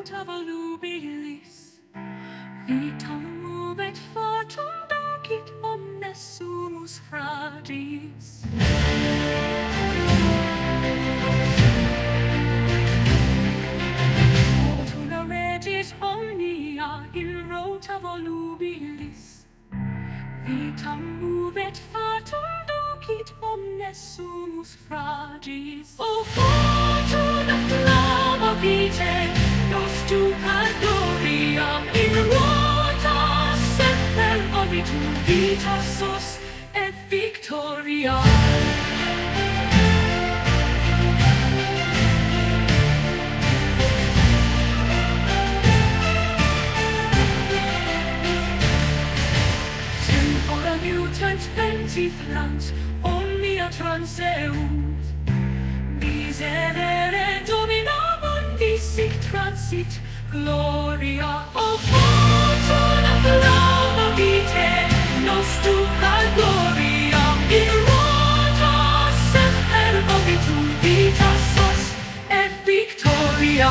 rota volubilis, vitam movet fortum docit omnes sumus fratis. Fortuna regit omnia in rota volubilis, vitam movet fortum docit omnes sumus fragis. O Fortuna flama vitae, nos ducat gloriam in rota semper ovitur vita sos et victoria. Tempora mutant ventiflant, omnia transeunt, miserere domina mundi sic transit gloria. O Fortuna flama vitae, nos ducat gloriam in rota semper ovitur vita sos et victoria.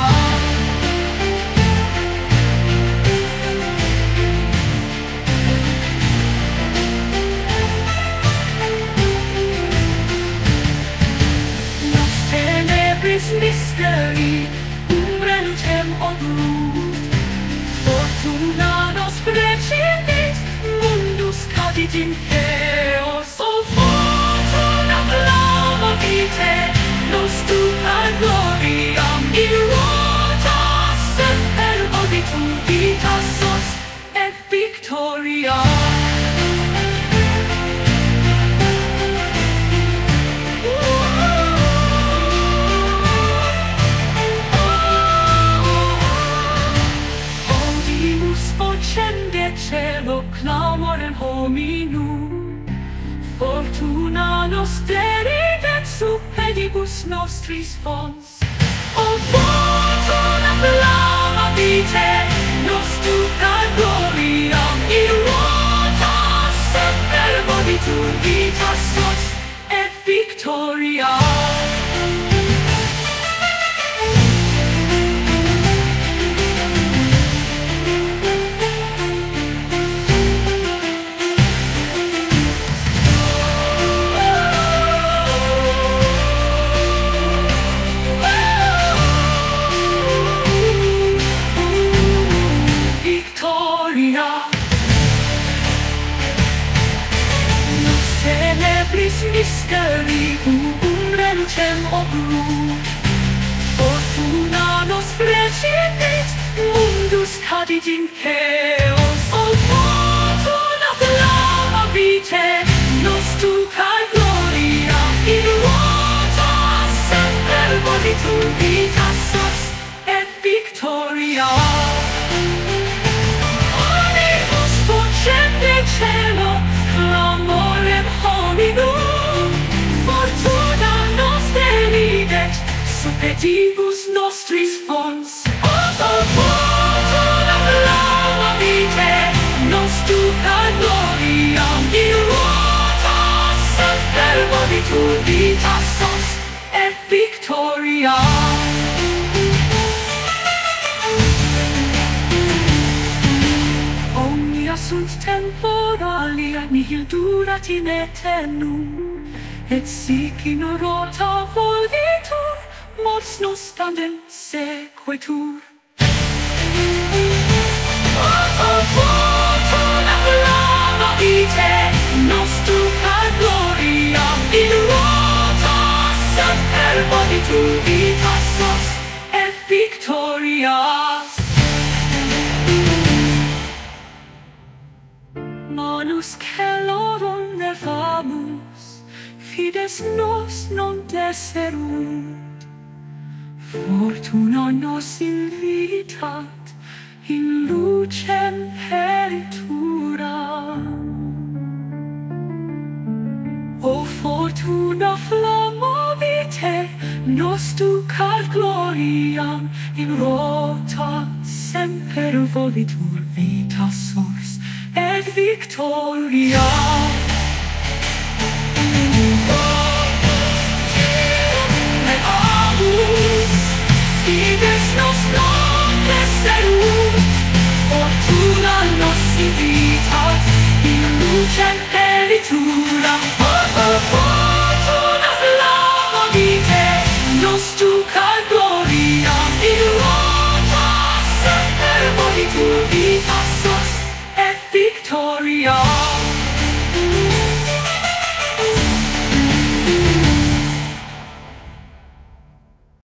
Mysteri, umbrellucem obrunt, Fortuna nos precedit, mundus cadit in chaos. O Fortuna flama vitae, nos ducat gloriam in rota semper ovitur vita sos et victoria. Cielo clamorem hominum, Fortuna nos deridet sub pedibus nostris fons. O Fortuna flama vitae, nos ducat gloriam in rota semper ovitur vita sos et victoria. Mysteri, umbrellucem obrunt, Fortuna nos precedit, mundus cadit in chaos. O Fortuna flama vitae, nos ducat gloriam in rota semper ovitur vita sos et victoria. Onibus vocem de cielo, clamorem hominum, Fortuna nos deridet sub pedibus nostris fons. O Fortuna flama vitae, nos ducat gloriam in rota semper ovitur vita sos et victoria. Omnia sunt temporalia, nihil durat in aeternum, et sic in rota volvitur, mors nos tandem sequitur. O Fortuna flama vitae, nos ducat gloriam in rota semper ovitur vita sos et victoria. Manus celorum nevamus, fides nos non deserunt. Fortuna nos invitat in lucem peritura. O Fortuna flama vitae, nos ducat gloriam in rota semper ovitur vita sos et victoria. Et amus, fides nos non passos e vittoria.